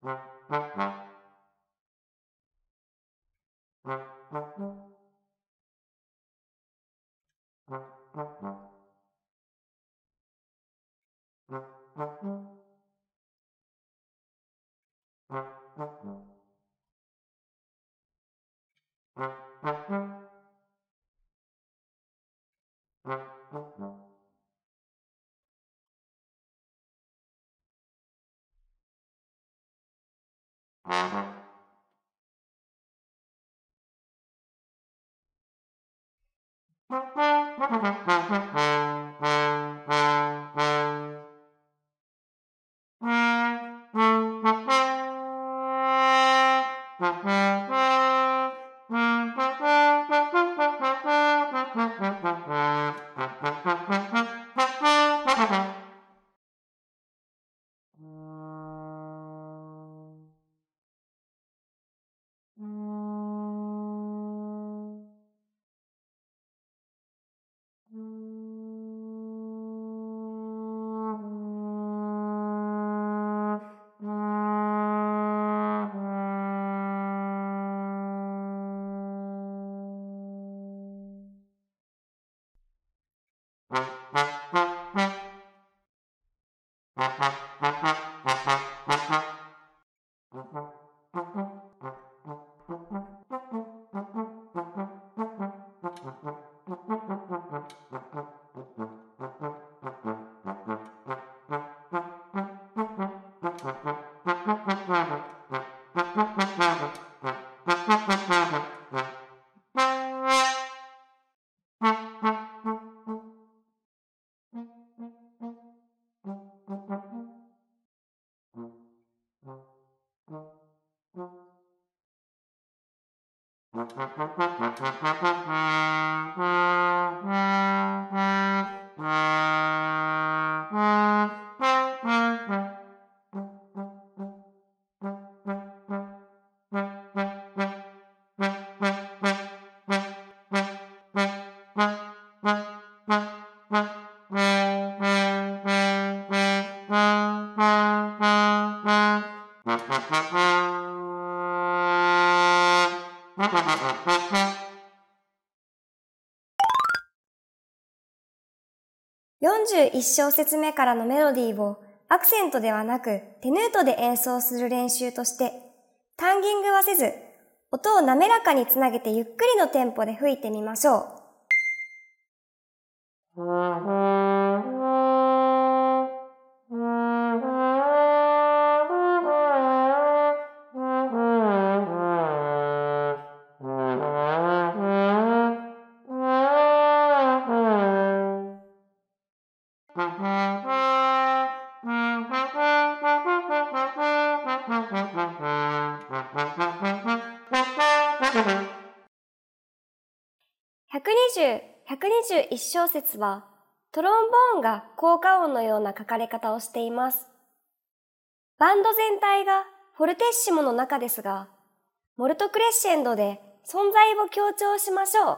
41小節目からのメロディーをアクセントではなくテヌートで演奏する練習として、タンギングはせず、音を滑らかにつなげてゆっくりのテンポで吹いてみましょう。121小節はトロンボーンが効果音のような書かれ方をしています。バンド全体がフォルテッシモの中ですが、モルトクレッシェンドで存在を強調しましょう。